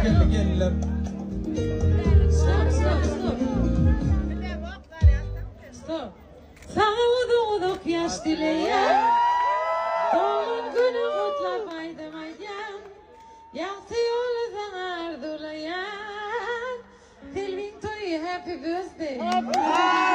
geldi geldiler. Stop. Sana doğduk yaş dileyen, doğum günü kutlamaydım. Yaktı yolu sana ardulayan, tell me to you happy birthday.